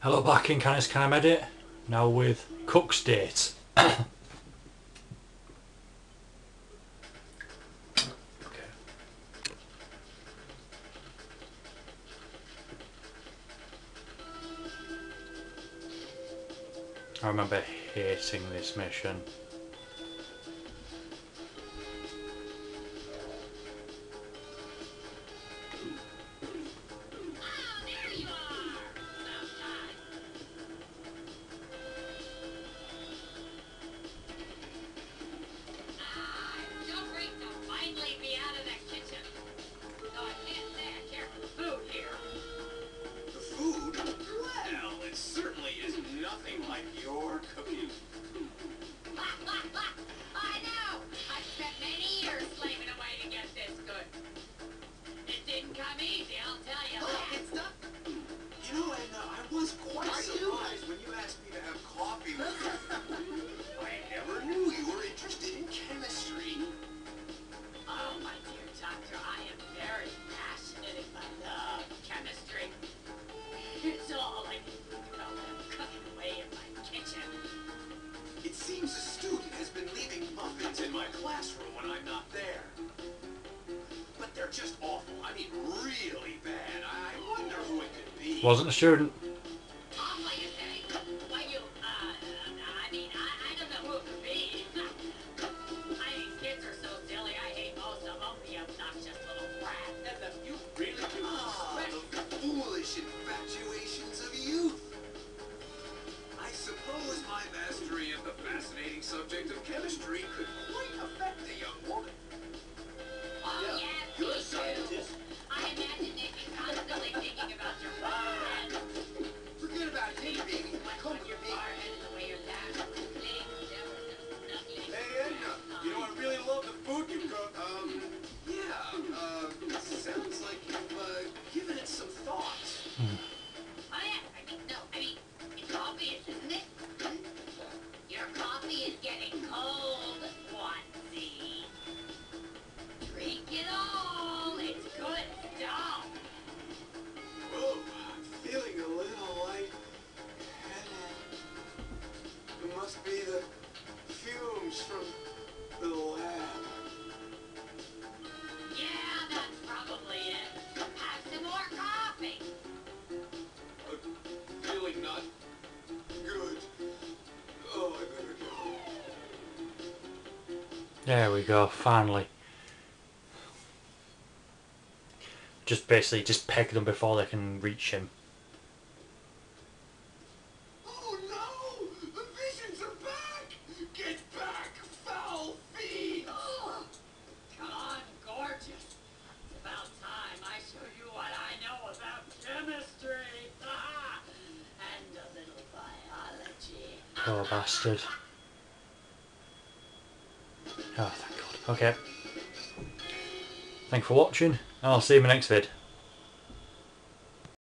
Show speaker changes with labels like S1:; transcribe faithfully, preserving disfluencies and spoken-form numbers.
S1: Hello, back in Canis Can I Edit, now with Cook's Date. Okay. I remember hating this mission.
S2: Just awful. I mean, really bad. I wonder who it could be.
S1: Wasn't a student.
S3: Awful, you say? Why, you, uh, I mean, I, I don't know who it could be. I mean, kids are so silly. I hate most of them. The obnoxious little brat.
S2: And the, you really do. Ah, the foolish infatuations of youth. I suppose my mastery of the fascinating subject of chemistry could quite affect a young woman.
S3: Oh, yeah.
S2: You're a scientist.
S3: I imagine they'd be constantly thinking about your forehead.
S2: Forget about it, baby. Come
S3: Your
S2: here,
S3: forehead and the way your laugh. Things ever so snuggly.
S2: Hey, Edna, you know I really love the food you cook. Um, yeah, uh, sounds like you've, uh, given it some thought.
S3: Oh, yeah. I mean, no. I mean, it's obvious, isn't it? Your coffee is getting cold, Watsy. Drink it all. It's good stuff.
S2: Whoa, I'm feeling a little light-headed. It must be the fumes from the lab.
S3: Yeah, that's probably it. Have some more coffee.
S2: Uh, feeling not good. Oh, I better go.
S1: There we go, finally. Just basically just peg them before they can reach him.
S2: Oh no! The visions are back! Get back, foul fiend!
S3: Oh, come on, gorgeous. It's about time I show you what I know about chemistry. And a little biology.
S1: Poor bastard. Oh, thank God. Okay. Thanks for watching, and I'll see you in my next vid.